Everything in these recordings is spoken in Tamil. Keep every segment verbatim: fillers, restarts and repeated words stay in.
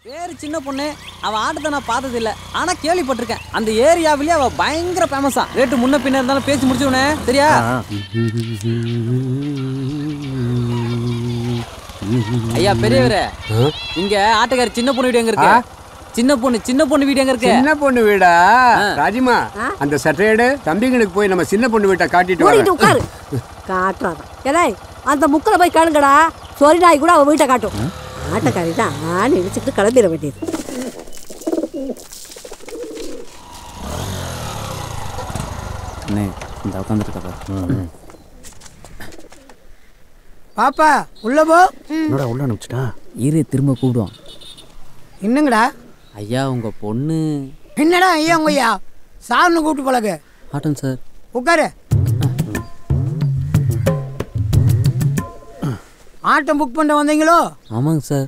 பேரு சின்ன பொண்ணு, அவ ஆட்டத்தை நான் பார்த்தது இல்ல, ஆனா கேள்விப்பட்டிருக்கேன். அந்த ஏரியாவிலேயே அவ பயங்கர ஃபேமஸா. ரேட்டு முன்ன பின்ன இருந்தாலும் பேசி முடிச்சுனே சரியா? ஐயா பெரியவரே, இங்க ஆட்டக்காரி சின்ன பொண்ணு வீடு எங்க இருக்கு? சின்ன பொண்ணு சின்ன பொண்ணு வீடு எங்க இருக்கு? சின்ன பொண்ணு வீடா? ராஜிமா, அந்த சட்டையடு தம்பிங்களுக்கு போய் நம்ம சின்ன பொண்ணு வீட்டை காட்டிட்டு வரோம். உட்காரு. காட்டுறான். ஏலே, அந்த முக்கல போய் காணுங்கடா. சொரி நாய் கூட அவ வீட்டை காட்டும். ஆட்டக்காரி தான் ஆண் இடிச்சுட்டு கிளம்பிட வேண்டியது. இந்த உட்காந்துருக்கா பாப்பா உள்ள போ. என்னடா உள்ள அனுப்பிச்சிட்டா? இரு திரும்ப கூப்பிடுவோம். என்னங்கடா? ஐயா உங்க பொண்ணு. என்னடா ஐயா உங்க ஐயா சார்னு கூப்பிட்டு பழகு. ஆட்டம் சார். உட்காரு. ஆட்டம் புக் பண்ண வந்தீங்களோ? ஆமாங்க சார்.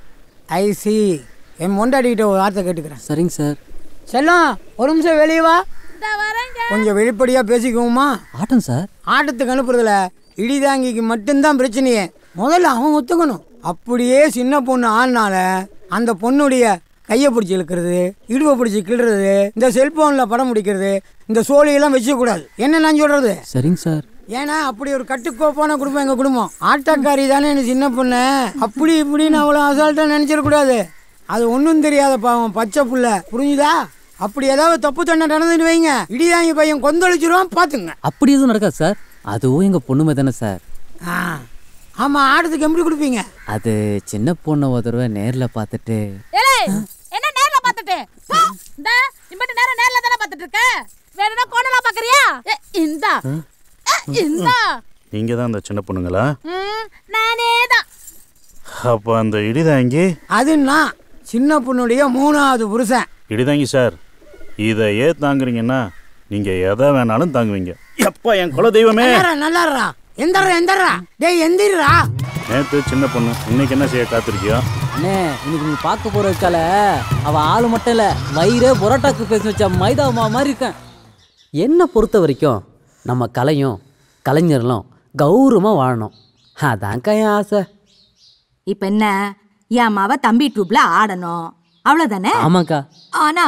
ஐ சி. என் மொண்டாடிக்கிட்ட ஒரு வார்த்தை கேட்டுக்கிறேன். சரிங்க சார். செல்லம் ஒரு நிமிஷம் வெளியே வா. கொஞ்சம் வெளிப்படையாக பேசிக்குவோமா? ஆட்டம் சார். ஆட்டத்துக்கு அனுப்புறதுல இடிதாங்கிக்கு மட்டும்தான் பிரச்சனையே. முதல்ல அவன் ஒத்துக்கணும். அப்படியே சின்ன பொண்ணு ஆனால அந்த பொண்ணுடைய கையை பிடிச்சி இழுக்கிறது, இடுவை பிடிச்சி கிள்றது, இந்த செல்போனில் படம் முடிக்கிறது, இந்த சோழியெல்லாம் வச்சுக்கூடாது. என்ன நான் சொல்கிறது? சரிங்க சார். ஏன்னா அப்படி ஒரு கட்டுக்கோப்பான குடும்பம் எங்கள் குடும்பம். ஆட்டக்காரி தானே எனக்கு சின்ன பொண்ணு, அப்படி இப்படின்னு அவ்வளோ அசால்ட்டாக நினச்சிடக்கூடாது. அது ஒன்றும் தெரியாத பாவம் பச்சை புள்ள, புரிஞ்சுதா? அப்படி ஏதாவது தப்பு தண்டை நடந்துட்டு வைங்க, இடிதாங்கி பையன் கொந்தளிச்சிருவான் பார்த்துங்க. அப்படி எதுவும் நடக்காது சார். அதுவும் எங்கள் பொண்ணுமே தானே சார். ஆ ஆமாம். ஆட்டத்துக்கு எப்படி கொடுப்பீங்க? அது சின்ன பொண்ணை ஒரு தடவை நேரில் பார்த்துட்டு. என்ன நேரில் பார்த்துட்டு? இந்த இம்பட்டு நேரம் நேரில் தானே பார்த்துட்டு இருக்க. வேணும்னா கோணலாம் பார்க்குறியா? இந்தா இந்தா. நீங்க தான் அந்த சின்ன பொண்ணுங்களா? நானே தான். அப்போ அந்த இடிதாங்கி அது நான் சின்ன பொண்ணுடைய மூணாவது புருஷன். இடிதாங்கி சார், இதை ஏன் தாங்குறீங்கன்னா நீங்க எதை வேணாலும் தாங்குவீங்க. எப்பா என் குல தெய்வமே. நல்லாரா எந்தரா எந்தரா டேய் எந்திரா. நேற்று சின்ன பொண்ணு, இன்னைக்கு என்ன செய்ய காத்திருக்கியோ? அண்ணே, இன்னைக்கு நீ பார்க்க போற இருக்கால, அவ ஆளு மட்டும் இல்ல, வயிறே புரோட்டாக்கு பேசி வச்சா மைதா மா மாதிரி இருக்கேன். என்னை பொறுத்த வரைக்கும் நம்ம கலையும் கலைஞர்களும் கௌரவமாக வாழணும். அதான்க்கா என் ஆசை. இப்போ என்ன, என் மாவ தம்பி ட்ரூப்ல ஆடணும், அவ்வளோதானே? ஆமாக்கா. ஆனா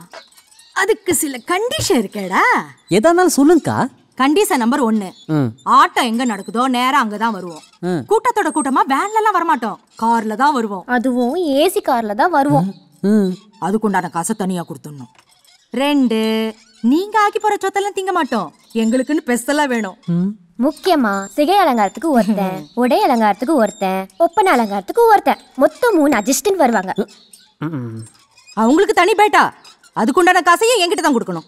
அதுக்கு சில கண்டிஷன் இருக்கேடா. எதா இருந்தாலும் சொல்லுங்கக்கா. கண்டிஷன் நம்பர் ஒன்னு, ஆட்டம் எங்க நடக்குதோ நேரம் அங்கதான் வருவோம். கூட்டத்தோட கூட்டமா வேன்ல எல்லாம் வரமாட்டோம், கார்ல தான் வருவோம். அதுவும் ஏசி கார்ல தான் வருவோம். அதுக்குண்டான காசை தனியா கொடுத்துடணும். ரெண்டு, நீங்க ஆக்கி போற சொத்தெல்லாம் திங்க மாட்டோம், எங்களுக்குன்னு பெஸ்டெல்லாம் வேணும். முக்கியமா சிகை அலங்காரத்துக்கு ஒருத்தன், உடை அலங்காரத்துக்கு ஒருத்தன், ஒப்பனை அலங்காரத்துக்கு ஒருத்தன், மொத்தம் மூணு அசிஸ்டன்ட் வருவாங்க. அவங்களுக்கு தனி பேட்டா, அதுக்குண்டான காசையும் என்கிட்ட தான் கொடுக்கணும்.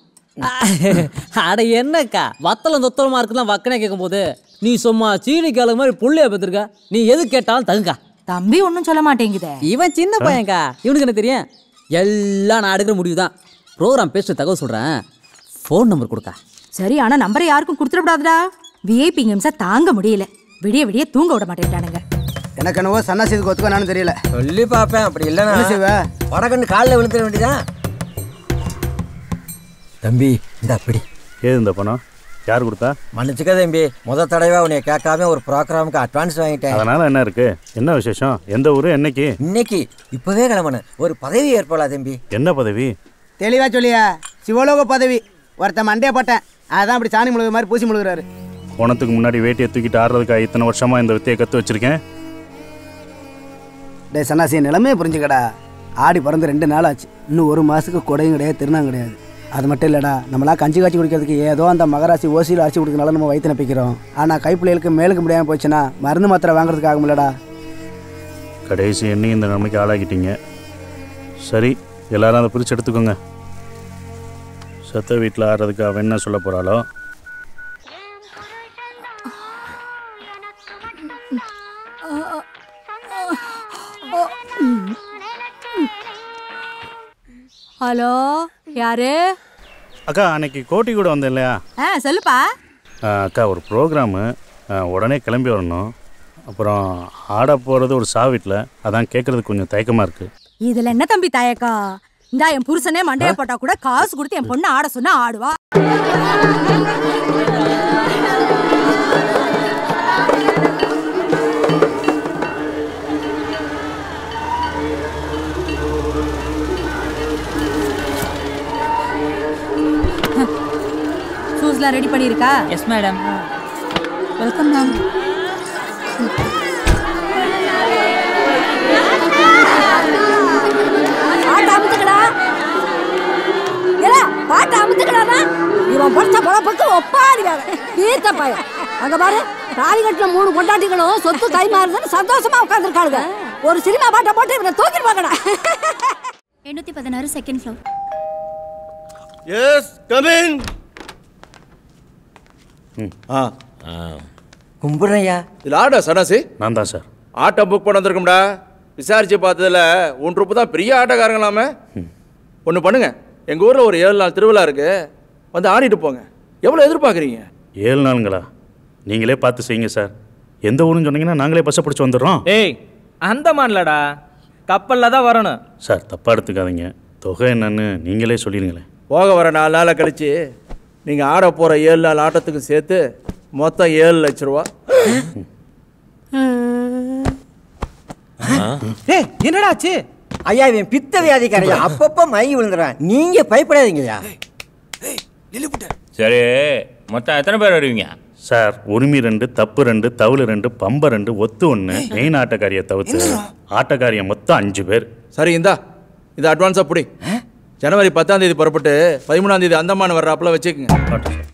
அட என்னக்கா வத்தலம் தொத்தலமா இருக்குதான் வக்கனே கேட்கும் போது நீ சும்மா சீனி கால மாதிரி புள்ளைய பத்திருக்க. நீ எது கேட்டாலும் தகுக்கா. தம்பி ஒன்னும் சொல்ல மாட்டேங்குதே. இவன் சின்ன பையன்க்கா, இவனுக்கு என்ன தெரியும்? எல்லாம் நான் எடுக்கிற முடிவு தான். ப்ரோக்ராம் பேசுற தகவல் சொல்றேன், ஃபோன் நம்பர் கொடுக்கா. சரி, ஆனா நம்பரை யாருக்கும் கொடுத்துடக்கூடாதுடா. விஐபி கேம்ஸை தாங்க முடியல, விடிய விடிய தூங்க விட மாட்டேன்டானுங்க. எனக்கு என்னவோ சன்னாசிதுக்கு ஒத்துக்கானு தெரியல. சொல்லி பார்ப்பேன், அப்படி இல்லைன்னா வடகண்டு காலில் விழுந்துட வேண்டியதான். தம்பி இந்த அப்படி ஏது இந்த பணம் யார் கொடுத்தா? மன்னிச்சுக்க தம்பி, முத தடவை உன்னை கேட்காம ஒரு ப்ரோக்ராமுக்கு அட்வான்ஸ் வாங்கிட்டேன். அதனால என்ன இருக்கு? என்ன விசேஷம்? எந்த ஊரு? என்னைக்கு? இன்னைக்கு இப்பவே கிளம்பணும். ஒரு பதவி ஏற்படலாம் தம்பி. என்ன பதவி? தெளிவா சொல்லியா? சிவலோக பதவி. ஒருத்த மண்டே பட்டேன், அதான் அப்படி சாணி முழுக மாதிரி பூசி முழுகிறாரு. போனதுக்கு முன்னாடி வேட்டியை தூக்கிட்டு ஆடுறதுக்கா இத்தனை வருஷமா இந்த வித்தையை கற்று வச்சிருக்கேன். டே சன்னாசி, நிலைமையை புரிஞ்சுக்கடா. ஆடி பிறந்து ரெண்டு நாள் ஆச்சு, இன்னும் ஒரு மாதத்துக்கு கொடையும் கிடையாது, திருநாங்க கிடையாது. அது மட்டும் இல்லைடா, நம்மளா கஞ்சி காய்ச்சி குடிக்கிறதுக்கு ஏதோ அந்த மகராசி ஓசியில் அரிசி கொடுக்கறதுனால நம்ம வயிற்று நப்பிக்கிறோம். ஆனால் கைப்பிள்ளைகளுக்கு மேலுக்கு முடியாமல் போச்சுன்னா மருந்து மாத்திரை வாங்குறதுக்கு ஆகும்லடா. கடைசி எண்ணி இந்த நிலைமைக்கு ஆளாக்கிட்டீங்க. சரி, எல்லாரும் அதை பிரித்து எடுத்துக்கோங்க. சத்த வீட்டில் ஆடுறதுக்கு அவன் என்ன சொல்ல போகிறாளோ. ஹலோ, யாரு? அக்கா, அன்னைக்கு கோட்டி கூட வந்தேன் இல்லையா? ஆ சொல்லுப்பா. அக்கா, ஒரு ப்ரோக்ராமு, உடனே கிளம்பி வரணும். அப்புறம் ஆட போகிறது ஒரு சா வீட்டில், அதான் கேட்குறதுக்கு கொஞ்சம் தயக்கமாக இருக்குது. இதில் என்ன தம்பி தயக்கா? இந்த என் புருஷனே மண்டையை போட்டா கூட காசு கொடுத்து என் பொண்ணு ஆட சொன்னா ஆடுவா. எல்லாம் ரெடி பண்ணியிருக்கா? Yes madam. Welcome ma'am. பாட்டு அமுத்துக்கடா. ஏல பாட்டு அமுத்துக்கடானா இவன் பொறுத்த பொழப்புக்கு ஒப்பாரி வேற. தீர்த்த பையன். அங்க பாரு தாலி கட்டின மூணு பொண்டாட்டிகளும் சொத்து கை மாறுதுன்னு சந்தோஷமா உட்காந்துருக்காளுங்க. ஒரு சினிமா பாட்டை போட்டு இவனை தூக்கிடுவாங்கடா. எண்ணூத்தி பதினாறு second floor. Yes come in. ஆ கும்பிடுறையா. இதில் ஆடா சனாசி? நான் தான் சார். ஆட்டோ புக் பண்ண வந்திருக்கோம்டா. விசாரிச்சு பார்த்ததுல ஒன்று ரூபா தான் பெரிய ஆட்டோக்காரங்களாமே. ஒன்று பண்ணுங்க, எங்கள் ஊரில் ஒரு ஏழு நாள் திருவிழா இருக்கு, வந்து ஆடிட்டு போங்க. எவ்வளோ எதிர்பார்க்குறீங்க? ஏழு நாளுங்களா? நீங்களே பார்த்து செய்யுங்க சார். எந்த ஊருன்னு சொன்னீங்கன்னா நாங்களே பஸ்ஸை பிடிச்சி வந்துடுறோம். ஏய் அந்தமான்லடா, கப்பலில் தான் வரணும். சார் தப்பாக எடுத்துக்காதீங்க. தொகை என்னன்னு நீங்களே சொல்லிடுங்களேன். போக வர நாலு நாளை கழிச்சு நீங்கள் ஆட போகிற ஏழு நாள் ஆட்டத்துக்கு சேர்த்து மொத்தம் ஏழு லட்ச ரூபா. ஏய் என்னடா ஆச்சு? ஐயா இவன் பித்த வியாதிக்காரையா, அப்பப்போ மயங்கி விழுந்துறான். நீங்க பயப்படாதீங்கய்யா. சரி, மொத்தம் எத்தனை பேர் வருவீங்க? சார் உரிமை ரெண்டு, தப்பு ரெண்டு, தவுளு ரெண்டு, பம்பை ரெண்டு, ஒத்து ஒன்று, மெயின் ஆட்டக்காரியை தவிர்த்து ஆட்டக்காரியை மொத்தம் அஞ்சு பேர். சரி இந்தா இது அட்வான்ஸாக பிடி. ஜனவரி பத்தாம் தேதி புறப்பட்டு பதிமூணாம் தேதி அந்தமான் வர்றாப்புல வச்சுக்கோங்க.